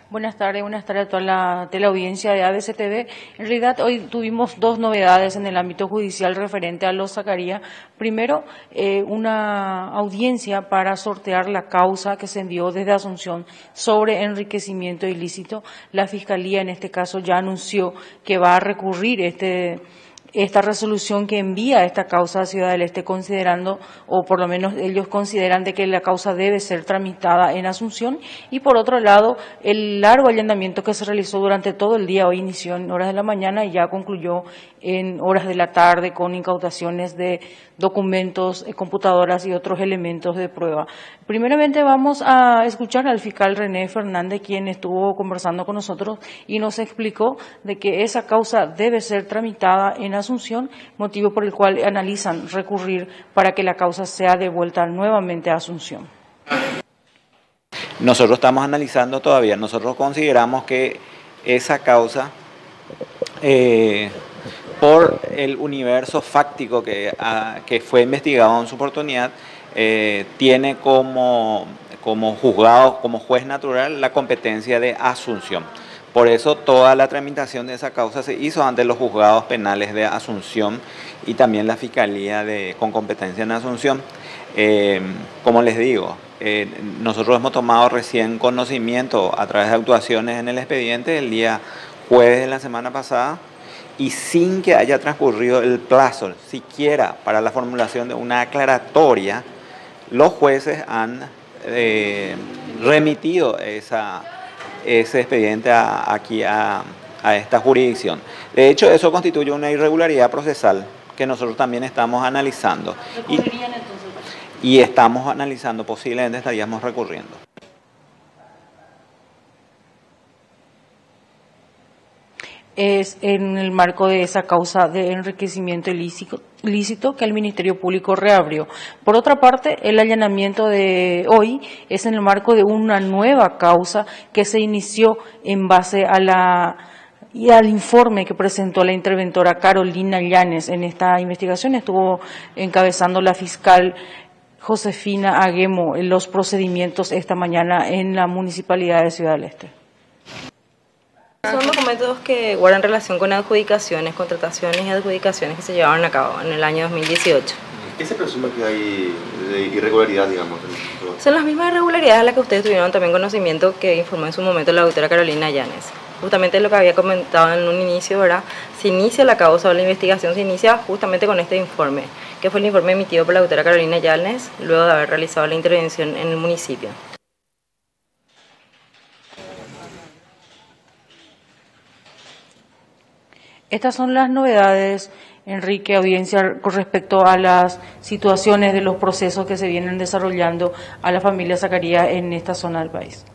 Buenas tardes a toda la teleaudiencia de ABC TV. En realidad hoy tuvimos dos novedades en el ámbito judicial referente a los Zacarías. Primero, una audiencia para sortear la causa que se envió desde Asunción sobre enriquecimiento ilícito. La Fiscalía en este caso ya anunció que va a recurrir esta resolución que envía esta causa a Ciudad del Este, considerando, o por lo menos ellos consideran de que la causa debe ser tramitada en Asunción. Y por otro lado, el largo allanamiento que se realizó durante todo el día, hoy inició en horas de la mañana y ya concluyó en horas de la tarde con incautaciones de documentos, computadoras y otros elementos de prueba. Primeramente vamos a escuchar al fiscal René Fernández, quien estuvo conversando con nosotros y nos explicó de que esa causa debe ser tramitada en Asunción, motivo por el cual analizan recurrir para que la causa sea devuelta nuevamente a Asunción. Nosotros estamos analizando todavía, nosotros consideramos que esa causa, por el universo fáctico que fue investigado en su oportunidad, tiene como juzgado, como juez natural, la competencia de Asunción. Por eso toda la tramitación de esa causa se hizo ante los juzgados penales de Asunción y también la Fiscalía con competencia en Asunción. Como les digo, nosotros hemos tomado recién conocimiento a través de actuaciones en el expediente el día jueves de la semana pasada, y sin que haya transcurrido el plazo siquiera para la formulación de una aclaratoria, los jueces han remitido ese expediente aquí a esta jurisdicción. De hecho, eso constituye una irregularidad procesal que nosotros también estamos analizando. Y estamos analizando, posiblemente estaríamos recurriendo. Es en el marco de esa causa de enriquecimiento ilícito que el Ministerio Público reabrió. Por otra parte, el allanamiento de hoy es en el marco de una nueva causa que se inició en base al informe que presentó la interventora Carolina Llanes. En esta investigación estuvo encabezando la fiscal Josefina Aguemo en los procedimientos esta mañana en la Municipalidad de Ciudad del Este. Son documentos que guardan relación con adjudicaciones, contrataciones y adjudicaciones que se llevaron a cabo en el año 2018. ¿Qué se presume que hay de irregularidad, digamos? Son las mismas irregularidades a las que ustedes tuvieron también conocimiento, que informó en su momento la doctora Carolina Llanes. Justamente lo que había comentado en un inicio, ¿verdad? Se inicia la causa o la investigación, se inicia justamente con este informe, que fue el informe emitido por la doctora Carolina Llanes luego de haber realizado la intervención en el municipio. Estas son las novedades, Enrique, audiencia, con respecto a las situaciones de los procesos que se vienen desarrollando a la familia Zacarías en esta zona del país.